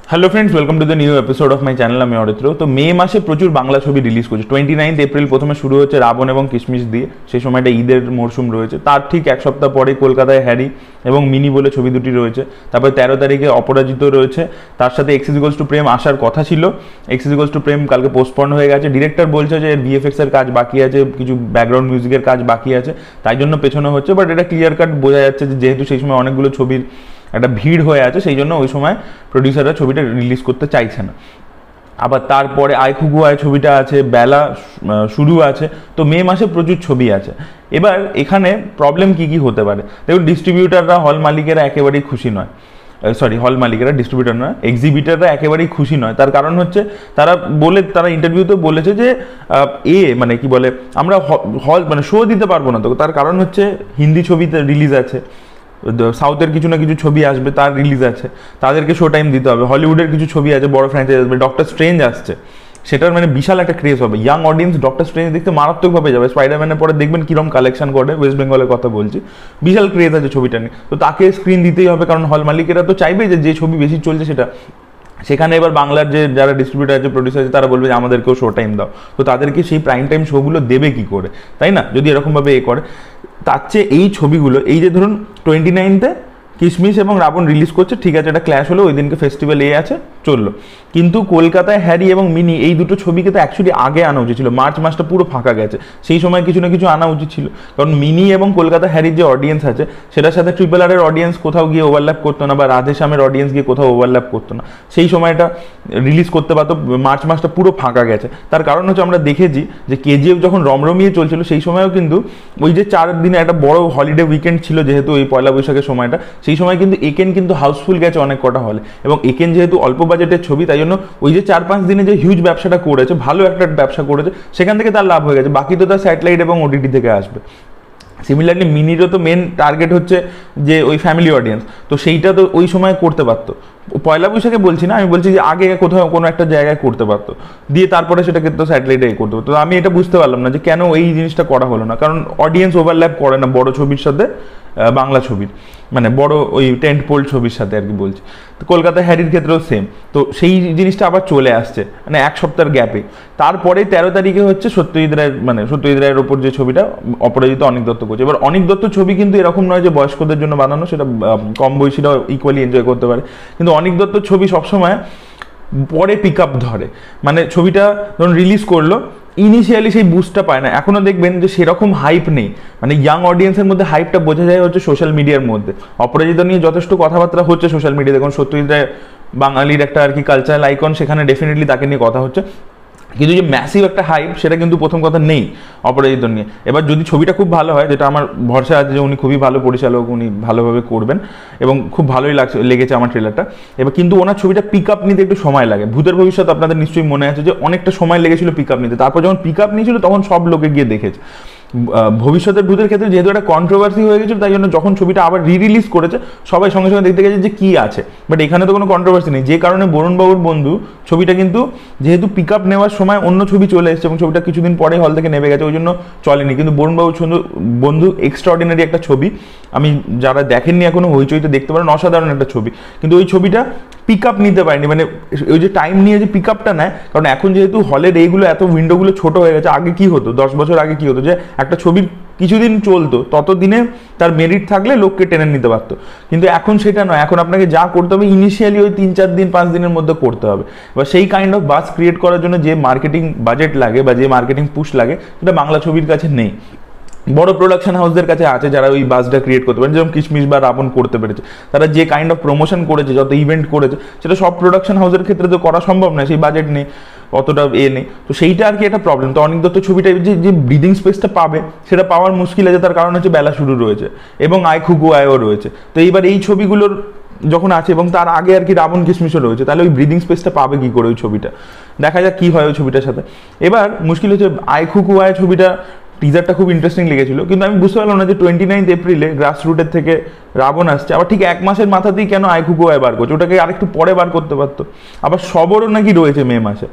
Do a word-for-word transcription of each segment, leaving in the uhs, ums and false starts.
Hello friends, welcome to the new episode of my channel. আমি অরিত্র। তো মে মাসে প্রচুর বাংলা ছবি রিলিজ করছে। টোয়েন্টি নাইন্থ এপ্রিল প্রথমে শুরু হচ্ছে রাবণ এবং কিশমিশ দিয়ে, সেই সময়টা ঈদের মরশুম রয়েছে। তার ঠিক এক সপ্তাহ পরে কলকাতায় হ্যারি এবং মিনি বলে ছবি দুটি রয়েছে। তারপরে তেরো তারিখে অপরাজিত রয়েছে, তার সাথে এক্স ইকুয়ালস টু প্রেম আসার কথা ছিল। এক্স ইকুয়ালস টু প্রেম কালকে পোস্টপন্ড হয়ে গেছে। ডিরেক্টর বলছে যে ভিএফএক্স এর কাজ বাকি আছে, কিছু ব্যাকগ্রাউন্ড মিউজিকের কাজ বাকি আছে, তাই জন্য পেছনে হচ্ছে। বাট এটা ক্লিয়ার কাট বোঝা যাচ্ছে যে যেহেতু সেই সময় অনেকগুলো ছবির একটা ভিড় হয়ে আছে, সেই জন্য ওই সময় প্রডিউসাররা ছবিটা রিলিজ করতে চাইছে না। আবার তারপরে আয় খুগু আয় ছবিটা আছে, বেলা শুরু আছে। তো মে মাসে প্রচুর ছবি আছে। এবার এখানে প্রবলেম কি কি হতে পারে দেখুন, ডিস্ট্রিবিউটাররা, হল মালিকেরা একেবারেই খুশি নয়। সরি হল মালিকেরা, ডিস্ট্রিবিউটার না, এক্সিবিটাররা একেবারেই খুশি নয়। তার কারণ হচ্ছে তারা বলে তারা ইন্টারভিউতে বলেছে যে এ মানে কি বলে আমরা হল মানে শো দিতে পারবো না। তো তার কারণ হচ্ছে হিন্দি ছবিতে রিলিজ আছে, সাউথের কিছু না কিছু ছবি আসবে, তার রিলিজ আছে, তাদেরকে শো টাইম দিতে হবে। হলিউডের কিছু ছবি আছে, বড় ফ্র্যাঞ্চাইজ আসবে, ডক্টর স্ট্রেঞ্জ আসছে, সেটার মানে বিশাল একটা ক্রেজ হবে। ইয়াং অডিয়েন্স ডক্টর স্ট্রেঞ্জ দেখতে মারাত্মকভাবে যাবে। স্পাইডারম্যানের পরে দেখবেন কিরম কালেকশন করে, ওয়েস্ট বেঙ্গলের কথা বলছি, বিশাল ক্রেজ আছে ছবিটা নিয়ে। তো তাকে স্ক্রিন দিতেই হবে, কারণ হল মালিকেরা তো চাইবে যে যে ছবি বেশি চলছে সেটা। সেখানে এবার বাংলার যে যারা ডিস্ট্রিবিউটার আছে, প্রডিউসার আছে, তারা বলবে যে আমাদেরকেও শো টাইম দাও। তো তাদেরকে সেই প্রাইম টাইম শোগুলো দেবে কি করে, তাই না? যদি এরকমভাবে এ করে, তার চেয়ে এই ছবিগুলো, এই যে ধরুন টোয়েন্টি নাইনথে কিশমিশ এবং রাবণ রিলিজ করছে, ঠিক আছে, এটা ক্ল্যাশ হলো, ওই দিনকে ফেস্টিভ্যাল এ আছে, চললো। কিন্তু কলকাতায় হ্যারি এবং মিনি এই দুটো ছবিকে তো অ্যাকচুয়ালি আগে আনা উচিত ছিল। মার্চ মাসটা পুরো ফাঁকা গেছে, সেই সময় কিছু না কিছু আনা উচিত ছিল। কারণ মিনি এবং কলকাতা হ্যারির যে অডিয়েন্স আছে, সেটার সাথে ট্রিপল আর এর অডিয়েন্স কোথাও গিয়ে ওভারল্যাপ করতো না, বা রাধেশ্যামের অডিয়েন্স গিয়ে কোথাও ওভারল্যাপ করতো না। সেই সময়টা রিলিজ করতে পারতো। মার্চ মাসটা পুরো ফাঁকা গেছে। তার কারণ হচ্ছে আমরা দেখেছি যে কেজিএফ যখন রমরমিয়ে চলছিল, সেই সময়ও কিন্তু ওই যে চার দিনে একটা বড় হলিডে উইকেন্ড ছিল, যেহেতু ওই পয়লা বৈশাখের সময়টা, সেই সময় কিন্তু একেন কিন্তু হাউসফুল গেছে অনেক কটা হলে। এবং একেন যেহেতু অল্প বাজেটের ছবি, তাই জন্য ওই যে চার পাঁচ দিনে যে হিউজ ব্যবসাটা করেছে, ভালো একটা ব্যবসা করেছে, সেখান থেকে তার লাভ হয়ে গেছে। বাকি তো তার স্যাটেলাইট এবং ওটিটি থেকে আসবে। সিমিলারলি মিনিরও তো মেন টার্গেট হচ্ছে যে ওই ফ্যামিলি অডিয়েন্স, তো সেইটা তো ওই সময় করতে পারতো। পয়লা বৈশাখে বলছি না, আমি বলছি যে আগে কোথাও কোনো একটা জায়গায় করতে পারতো, দিয়ে তারপরে সেটাকে তো স্যাটেলাইটে করতে পারতো। তো আমি এটা বুঝতে পারলাম না যে কেন এই জিনিসটা করা হলো না। কারণ অডিয়েন্স ওভারল্যাপ করে না বড় ছবির সাথে বাংলা ছবির, মানে বড় ওই টেন্ট পোল ছবির সাথে আর কি বলছি। তো কলকাতায় হ্যারির ক্ষেত্রেও সেম। তো সেই জিনিসটা আবার চলে আসছে মানে এক সপ্তাহের গ্যাপে। তারপরে তেরো তারিখে হচ্ছে সত্যজিৎ রায়ের, মানে সত্যজিৎ রায়ের ওপর যে ছবিটা অপরাজিত অনিক দত্ত করছে। এবার অনিক দত্ত ছবি কিন্তু এরকম নয় যে বয়স্কদের জন্য বানানো, সেটা কম বয়সীরাও ইকুয়ালি এনজয় করতে পারে। কিন্তু অনিক দত্ত ছবি সবসময় পরে পিক আপ ধরে। মানে ছবিটা ধরুন রিলিজ করলো, ইনিশিয়ালি সেই বুস্টটা পায় না। এখনও দেখবেন যে সেরকম হাইপ নেই। মানে ইয়াং অডিয়েন্সের মধ্যে হাইপটা বোঝা যায় হচ্ছে সোশ্যাল মিডিয়ার মধ্যে। অপরাজিত নিয়ে যথেষ্ট কথাবার্তা হচ্ছে সোশ্যাল মিডিয়াতে। দেখুন সত্যজিৎ রায় বাঙালির একটা আর কি কালচারাল আইকন, সেখানে ডেফিনেটলি তাকে নিয়ে কথা হচ্ছে। কিন্তু যে ম্যাসিভ একটা হাইপ, সেটা কিন্তু প্রথম কথা নেই অপরাজিত নিয়ে। এবার যদি ছবিটা খুব ভালো হয়, যেটা আমার ভরসা আছে যে উনি খুবই ভালো পরিচালক, উনি ভালোভাবে করবেন এবং খুব ভালোই লাগছে, লেগেছে আমার ট্রেলারটা। এবার কিন্তু ওনার ছবিটা পিক আপ নিতে একটু সময় লাগে। ভূতের ভবিষ্যৎ আপনাদের নিশ্চয়ই মনে আছে যে অনেকটা সময় লেগেছিল পিক আপ নিতে। তারপর যখন পিক আপ নিয়েছিল, তখন সব লোকে গিয়ে দেখেছে। ভবিষ্যতের ভূতের ক্ষেত্রে যেহেতু একটা কন্ট্রোভার্সি হয়ে গেছিল, তাই জন্য যখন ছবিটা আবার রি রিলিজ করেছে, সবাই সঙ্গে সঙ্গে দেখতে গেছে যে কি আছে। বাট এখানে তো কোনো কন্ট্রোভার্সি নেই, যে কারণে বরুণবাবুর বন্ধু ছবিটা কিন্তু যেহেতু পিক আপ নেওয়ার সময় অন্য ছবি চলে এসেছে এবং ছবিটা কিছুদিন পরে হল থেকে নেমে গেছে, ওই জন্য চলেনি। কিন্তু বরুণবাবুর বন্ধু এক্সট্রাঅর্ডিনারি একটা ছবি, আমি যারা দেখেননি এখনো হইচইতে দেখতে পারেন, অসাধারণ একটা ছবি। কিন্তু ওই ছবিটা পিক আপ নিতে পারেনি, মানে ওই যে টাইম নিয়ে যে পিক আপটা নেয়। কারণ এখন যেহেতু হলের এইগুলো এত উইন্ডোগুলো ছোট হয়ে গেছে, আগে কি হতো, দশ বছর আগে কি হতো, যে একটা ছবির কিছুদিন চলতো, ততদিনে তার মেরিট থাকলে লোককে টেনে নিতে পারতো। কিন্তু এখন সেটা নয়। এখন আপনাকে যা করতে হবে ইনিশিয়ালি ওই তিন চার দিন পাঁচ দিনের মধ্যে করতে হবে। এবার সেই কাইন্ড অফ বাস ক্রিয়েট করার জন্য যে মার্কেটিং বাজেট লাগে বা যে মার্কেটিং পুশ লাগে, সেটা বাংলা ছবির কাছে নেই। বড় প্রোডাকশন হাউসদের কাছে আছে, যারা ওই বাসটা ক্রিয়েট করতে পারেন, যেরকম কিশমিশ বা রাবণ করতে পেরেছে। তারা যে কাইন্ড অফ প্রমোশন করেছে, যত ইভেন্ট করেছে, সেটা সব প্রোডাকশন হাউসের ক্ষেত্রে তো করা সম্ভব নয়, সেই বাজেট নেই, অতটা এ নেই। তো সেইটা আর কি একটা প্রবলেম। তো অনিক দত্ত ছবিটা যে যে ব্রিদিং স্পেসটা পাবে, সেটা পাওয়ার মুশকিল আছে। তার কারণ হচ্ছে বেলা শুরু রয়েছে এবং আয় খুগু আয়ও রয়েছে। তো এইবার এই ছবিগুলোর যখন আছে এবং তার আগে আর কি রাবণ কিশমিশও রয়েছে, তাহলে ওই ব্রিদিং স্পেসটা পাবে কি করে ওই ছবিটা? দেখা যাক কি হয় ওই ছবিটার সাথে। এবার মুশকিল হচ্ছে আয় খুগু আয় ছবিটা টিজারটা খুব ইন্টারেস্টিং লেগেছিল, কিন্তু আমি বুঝতে পারলাম না যে টোয়েন্টি নাইন্থ এপ্রিলে গ্রাস রুটের থেকে রাবণ আসছে, আবার ঠিক এক মাসের মাথাতেই কেন আয় খুগু আয় বার করছে? ওটাকে আরেকটু পরে বার করতে পারতো। আবার সবরও নাকি রয়েছে মে মাসে।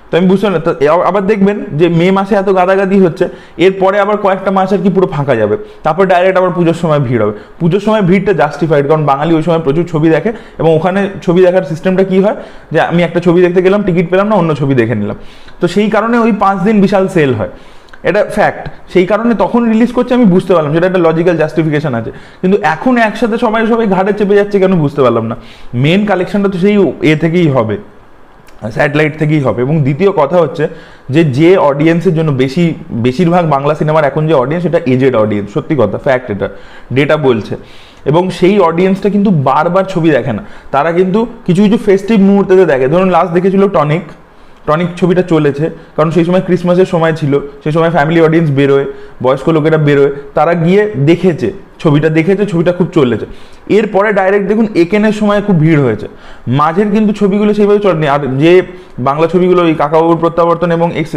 তো আমি বুঝতে না, আবার দেখবেন যে মে মাসে এত গাদাগাদি হচ্ছে, এরপরে আবার কয়েকটা মাস আর কি পুরো ফাঁকা যাবে, তারপর ডাইরেক্ট আবার পুজোর সময় ভিড় হবে। পুজোর সময় ভিড়টা জাস্টিফাইড, কারণ বাঙালি ওই সময় প্রচুর ছবি দেখে, এবং ওখানে ছবি দেখার সিস্টেমটা কি হয় যে আমি একটা ছবি দেখতে গেলাম, টিকিট পেলাম না, অন্য ছবি দেখে নিলাম। তো সেই কারণে ওই পাঁচ দিন বিশাল সেল হয়, এটা ফ্যাক্ট। সেই কারণে তখন রিলিজ করছে, আমি বুঝতে পারলাম সেটা একটা লজিক্যাল জাস্টিফিকেশন আছে। কিন্তু এখন একসাথে সবাই সবাই ঘাটে চেপে যাচ্ছে কেন বুঝতে পারলাম না। মেন কালেকশনটা তো সেই এ থেকেই হবে, স্যাটেলাইট থেকেই হবে। এবং দ্বিতীয় কথা হচ্ছে যে যে অডিয়েন্সের জন্য বেশি বেশিরভাগ বাংলা সিনেমার এখন যে অডিয়েন্স, সেটা এজেড অডিয়েন্স, সত্যি কথা, ফ্যাক্ট, এটা ডেটা বলছে। এবং সেই অডিয়েন্সটা কিন্তু বারবার ছবি দেখে না, তারা কিন্তু কিছু কিছু ফেস্টিভ মুহূর্তেতে দেখে। ধরুন লাস্ট দেখেছিল টনিক, টনিক ছবিটা চলেছে, কারণ সেই সময় ক্রিসমাসের সময় ছিল, সেই সময় ফ্যামিলি অডিয়েন্স বেরোয়, বয়স্ক লোকেরা বেরোয়, তারা গিয়ে দেখেছে ছবিটা, দেখেছে ছবিটা খুব চলেছে। এরপরে ডাইরেক্ট দেখুন একেনের সময় খুব ভিড় হয়েছে, মাঝের কিন্তু ছবিগুলো সেইভাবে চলেনি। আর যে বাংলা ছবিগুলো, এই কাকাবাবুর প্রত্যাবর্তন এবং এক্স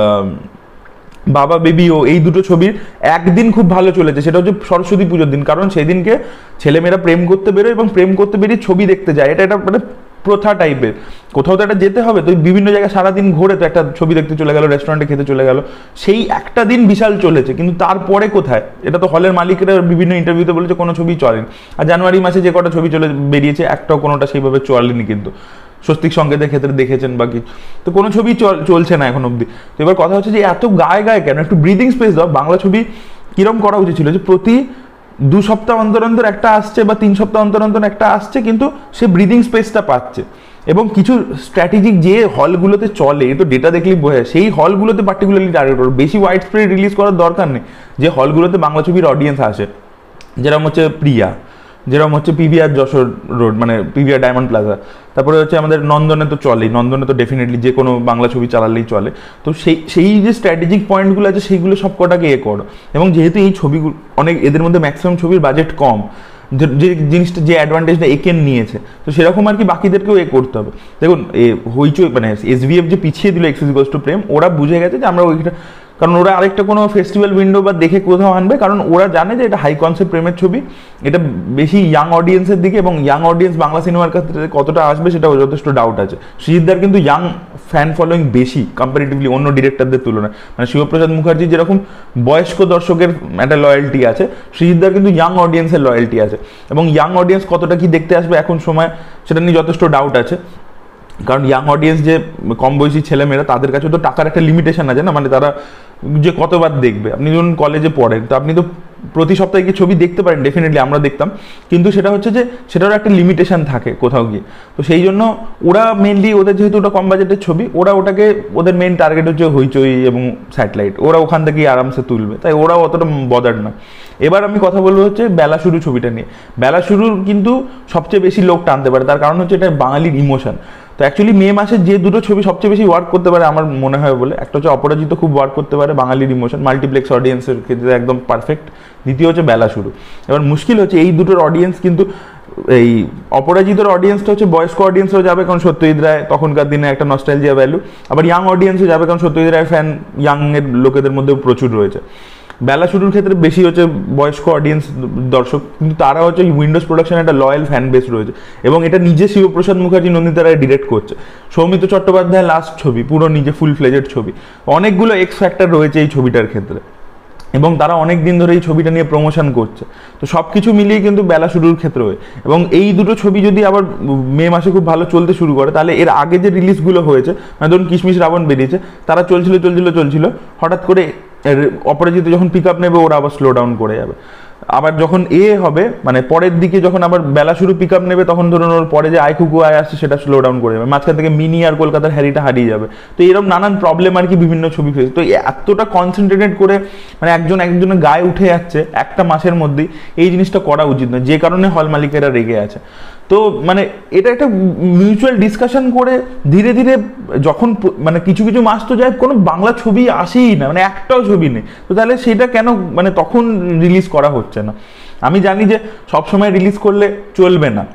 বাবা বেবিও, এই দুটো ছবির একদিন খুব ভালো চলেছে, সেটা হচ্ছে সরস্বতী পুজোর দিন, কারণ সেদিনকে ছেলেমেয়েরা প্রেম করতে বেরোয় এবং প্রেম করতে বেরিয়ে ছবি দেখতে যায়। এটা একটা মানে প্রথা টাইপের, কোথাও তো একটা যেতে হবে, তো বিভিন্ন জায়গায় সারাদিন ঘুরে তো একটা ছবি দেখতে চলে গেল, রেস্টুরেন্টে খেতে চলে গেল, সেই একটা দিন বিশাল চলেছে। কিন্তু তারপরে কোথায়, এটা তো হলের মালিকরা বিভিন্ন ইন্টারভিউতে বলেছে কোনো ছবি চলেনি। আর জানুয়ারি মাসে যে কটা ছবি চলে বেরিয়েছে, একটাও কোনোটা সেইভাবে চলেনি, কিন্তু স্বস্তিক সংকেতের ক্ষেত্রে দেখেছেন বাকি, তো কোনো ছবি চলছে না এখন অব্দি। তো এবার কথা হচ্ছে যে এত গায়ে গায়ে কেন, একটু ব্রিদিং স্পেস দাও। বাংলা ছবি কিরম করা উচিত ছিল যে প্রতি দু সপ্তাহ অন্তর অন্তর একটা আসছে বা তিন সপ্তাহ অন্তর অন্তর একটা আসছে, কিন্তু সে ব্রিদিং স্পেসটা পাচ্ছে। এবং কিছু স্ট্র্যাটেজিক যে হলগুলোতে চলে, তো ডেটা দেখলেই বোঝা যায়, সেই হলগুলোতে পার্টিকুলারলি টার্গেট করো, বেশি ওয়াইড স্প্রেড রিলিজ করার দরকার নেই। যে হলগুলোতে বাংলা ছবির অডিয়েন্স আসে, যেরকম হচ্ছে প্রিয়া, যেরকম হচ্ছে পিভিআর যশোর রোড, মানে পিভিআর ডায়মন্ড প্লাজা, তারপরে হচ্ছে আমাদের নন্দনে তো চলেই, নন্দনে তো ডেফিনেটলি যে কোনো বাংলা ছবি চালালেই চলে। তো সেই সেই যে স্ট্র্যাটেজিক পয়েন্টগুলো আছে, সেইগুলো সব কটাকে এ করো। এবং যেহেতু এই ছবিগুলো অনেক, এদের মধ্যে ম্যাক্সিমাম ছবির বাজেট কম, যে জিনিসটা, যে অ্যাডভান্টেজটা একেন নিয়েছে, তো সেরকম আর কি বাকিদেরকেও এ করতে হবে। দেখুন এ হইচই মানে এসভিএফ যে পিছিয়ে দিল এক্স ইজ টু প্রেম, ওরা বুঝে গেছে যে আমরা ওইটা, কারণ ওরা আরেকটা কোনো ফেস্টিভ্যাল উইন্ডো বা দেখে কোথাও আনবে, কারণ ওরা জানে যে এটা হাই কনসেপ্ট প্রেমের ছবি, এটা বেশি ইয়াং অডিয়েন্সের দিকে, এবং ইয়াং অডিয়েন্স বাংলা সিনেমার ক্ষেত্রে কতটা আসবে সেটাও যথেষ্ট ডাউট আছে। সৃজিতদার কিন্তু ইয়াং ফ্যান ফলোয়িং বেশি কম্পারেটিভলি অন্য ডিরেক্টরদের তুলনায়। মানে শিবপ্রসাদ মুখার্জি যেরকম বয়স্ক দর্শকের একটা লয়্যালটি আছে, সৃজিতদার কিন্তু ইয়াং অডিয়েন্সের লয়্যালটি আছে। এবং ইয়াং অডিয়েন্স কতটা কি দেখতে আসবে এখন সময়, সেটা নিয়ে যথেষ্ট ডাউট আছে। কারণ ইয়াং অডিয়েন্স যে কম বয়সী ছেলেমেয়েরা, তাদের কাছে তো টাকার একটা লিমিটেশন আছে না, মানে তারা যে কতবার দেখবে। আপনি যখন কলেজে পড়েন, তো আপনি তো প্রতি সপ্তাহে কি ছবি দেখতে পারেন, ডেফিনেটলি আমরা দেখতাম, কিন্তু সেটা হচ্ছে যে সেটারও একটা লিমিটেশন থাকে কোথাও গিয়ে। তো সেই জন্য ওরা মেনলি, ওদের যেহেতু ওটা কম বাজেটের ছবি, ওরা ওটাকে, ওদের মেন টার্গেট হচ্ছে হইচই এবং স্যাটেলাইট, ওরা ওখান থেকেই আরামসে তুলবে, তাই ওরাও অতটা বদার না। এবার আমি কথা বলবো হচ্ছে বেলা শুরু ছবিটা নিয়ে। বেলা শুরুর কিন্তু সবচেয়ে বেশি লোক টানতে পারে, তার কারণ হচ্ছে এটা বাঙালির ইমোশন। তো অ্যাকচুয়ালি মে মাসে যে দুটো ছবি সবচেয়ে বেশি ওয়ার্ক করতে পারে আমার মনে হয় বলে, একটা হচ্ছে অপরাজিত, খুব ওয়ার্ক করতে পারে বাঙালির ইমোশন, মাল্টিপ্লেক্স অডিয়েন্সের ক্ষেত্রে একদম পারফেক্ট। দ্বিতীয় হচ্ছে বেলা শুরু। এবার মুশকিল হচ্ছে এই দুটোর অডিয়েন্স কিন্তু, এই অপরাজিতর অডিয়েন্সটা হচ্ছে বয়স্ক অডিয়েন্সও যাবে, কারণ সত্যজিৎ রায় তখনকার দিনে একটা নস্টালজিয়া ভ্যালু, আবার ইয়াং অডিয়েন্সও যাবে, কারণ সত্যজিৎ রায় ফ্যান ইয়াং এর লোকেদের মধ্যেও প্রচুর রয়েছে। বেলা শুরুর ক্ষেত্রে বেশি হচ্ছে বয়স্ক অডিয়েন্স দর্শক, কিন্তু তারা হচ্ছে উইন্ডোজ প্রোডাকশন একটা লয়াল ফ্যান বেস রয়েছে, এবং এটা নিজে শিবপ্রসাদ মুখার্জি, নন্দিতা রায় ডিরেক্ট করছে। সৌমিত্র চট্টোপাধ্যায় লাস্ট ছবি, পুরো নিজে ফুল ফ্লেজেড ছবি, অনেকগুলো এক্স ফ্যাক্টর রয়েছে এই ছবিটার ক্ষেত্রে, এবং তারা অনেক দিন ধরে এই ছবিটা নিয়ে প্রমোশন করছে। তো সব কিছু মিলিয়ে কিন্তু বেলা শুরুর ক্ষেত্রে হয়। এবং এই দুটো ছবি যদি আবার মে মাসে খুব ভালো চলতে শুরু করে, তাহলে এর আগে যে রিলিজগুলো হয়েছে, মানে ধরুন কিশমিশ রাবণ বেরিয়েছে, তারা চলছিল চলছিল চলছিল হঠাৎ করে অপরাজিত যখন পিক আপ নেবে, ওরা আবার স্লো ডাউন করে যাবে। আবার যখন এ হবে, মানে পরের দিকে যখন আবার বেলা শুরু পিক আপ নেবে, তখন ধরুন ওর পরে যে আই কুকু আয় আসছে, সেটা স্লো ডাউন করে যাবে, মাঝখান থেকে মিনি আর কলকাতার হ্যারিটা হারিয়ে যাবে। তো এরকম নানান প্রবলেম আর কি বিভিন্ন ছবি ফেস। তো এতটা কনসেন্ট্রেটেড করে মানে একজন একজনের গায়ে উঠে যাচ্ছে একটা মাসের মধ্যেই, এই জিনিসটা করা উচিত নয়, যে কারণে হল মালিকেরা রেগে আছে। তো মানে এটা একটা মিউচুয়াল ডিসকাশন করে ধীরে ধীরে যখন মানে কিছু কিছু মাস তো যায় কোনো বাংলা ছবি আসেই না, মানে একটাও ছবি নেই, তো তাহলে সেটা কেন মানে তখন রিলিজ করা হচ্ছে না? আমি জানি যে সবসময় রিলিজ করলে চলবে না,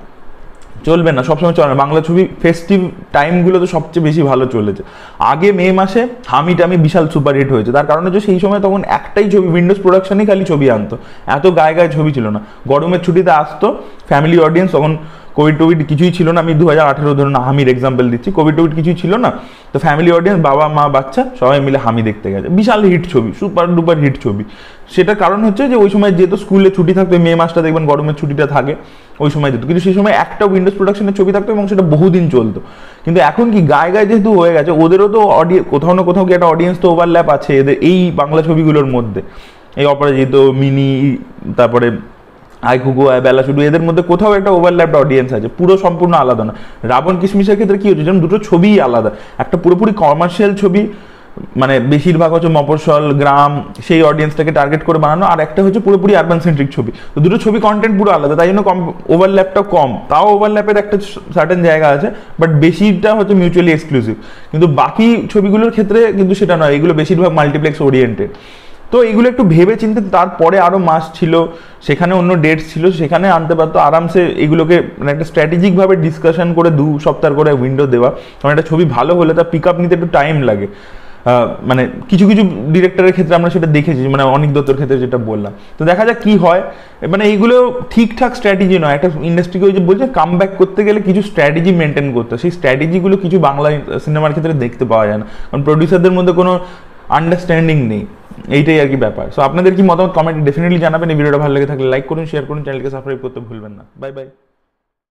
চলবে না সবসময় চলে না, বাংলা ছবি ফেস্টিভ টাইমগুলো তো সবচেয়ে বেশি ভালো চলেছে। আগে মে মাসে হামি টামি বিশাল সুপারহিট হয়েছে, তার কারণে যে সেই সময় তখন একটাই ছবি, উইন্ডোজ প্রোডাকশনই খালি ছবি আনতো, এত গায়ে গায়ে ছবি ছিল না। গরমের ছুটিতে আসতো ফ্যামিলি অডিয়েন্স, তখন কোভিড টোভিড কিছুই ছিল না, আমি দু হাজার আঠেরো ধরুন হামির এক্সাম্পল দিচ্ছি, কোভিড টোভিড কিছুই ছিল না, তো ফ্যামিলি অডিয়েন্স বাবা মা বাচ্চা সবাই মিলে হামি দেখতে গেছে, বিশাল হিট ছবি, সুপার ডুপার হিট ছবি। সেটার কারণ হচ্ছে যে ওই সময় যেহেতু স্কুলে ছুটি থাকতো, মে মাসটা দেখবেন গরমের ছুটিটা থাকে ওই সময় যেত, কিন্তু সেই সময় একটা উইন্ডোজ প্রোডাকশনের ছবি থাকতো এবং সেটা বহুদিন চলতো। কিন্তু এখন কি গায়ে গায়ে যেহেতু হয়ে গেছে, ওদেরও তো অডিয়েন্স কোথাও না কোথাও কি একটা অডিয়েন্স তো ওভারল্যাপ আছে এদের এই বাংলা ছবিগুলোর মধ্যে, এই অপরাজিত, মিনি, তারপরে আই কুকু, আই বেলা শুধু, এদের মধ্যে কোথাও একটা ওভারল্যাপড অডিয়েন্স আছে, পুরো সম্পূর্ণ আলাদা না। রাবণ কিশমিশের ক্ষেত্রে কি হচ্ছে, যেমন দুটো ছবিই আলাদা, একটা পুরোপুরি কমার্শিয়াল ছবি, মানে বেশিরভাগ হচ্ছে মফস্বল গ্রাম সেই অডিয়েন্সটাকে টার্গেট করে বানানো, আর একটা হচ্ছে পুরোপুরি আরবান সেন্ট্রিক ছবি, তো দুটো ছবি কন্টেন্ট পুরো আলাদা, তাই জন্য কম ওভারল্যাপটা কম, তাও ওভারল্যাপের একটা সার্টেন জায়গা আছে, বাট বেশিটা হচ্ছে মিউচুয়ালি এক্সক্লুসিভ। কিন্তু বাকি ছবিগুলোর ক্ষেত্রে কিন্তু সেটা নয়, এগুলো বেশিরভাগ মাল্টিপ্লেক্স ওরিয়েন্টেড। তো এগুলো একটু ভেবে চিন্তে, তারপরে আরও মাস ছিল, সেখানে অন্য ডেটস ছিল, সেখানে আনতে পারতো আরামসে, এগুলোকে মানে একটা স্ট্র্যাটেজিকভাবে ডিসকাশন করে দু সপ্তাহ করে উইন্ডো দেওয়া, কারণ একটা ছবি ভালো হলে তার পিক আপ নিতে একটু টাইম লাগে। মানে কিছু কিছু ডিরেক্টরের ক্ষেত্রে আমরা সেটা দেখেছি, মানে অনিক দত্তর ক্ষেত্রে যেটা বললাম। তো দেখা যাক কি হয়, মানে এইগুলো ঠিকঠাক স্ট্র্যাটেজি নয়, একটা ইন্ডাস্ট্রিকে ওই যে বলছে কাম ব্যাক করতে গেলে কিছু স্ট্র্যাটেজি মেনটেন করতে, সেই স্ট্র্যাটেজিগুলো কিছু বাংলা সিনেমার ক্ষেত্রে দেখতে পাওয়া যায় না, কারণ প্রডিউসারদের মধ্যে কোনো আন্ডারস্ট্যান্ডিং নেই, এইটাই আর কি ব্যাপার। সো আপনাদের কি মতামত কমেন্টে ডেফিনেটলি জানাবেন। এই ভিডিওটা ভালো লেগে থাকলে লাইক করুন, শেয়ার করুন, চ্যানেলকে সাবস্ক্রাইব করতে ভুলবেন না। Bye by.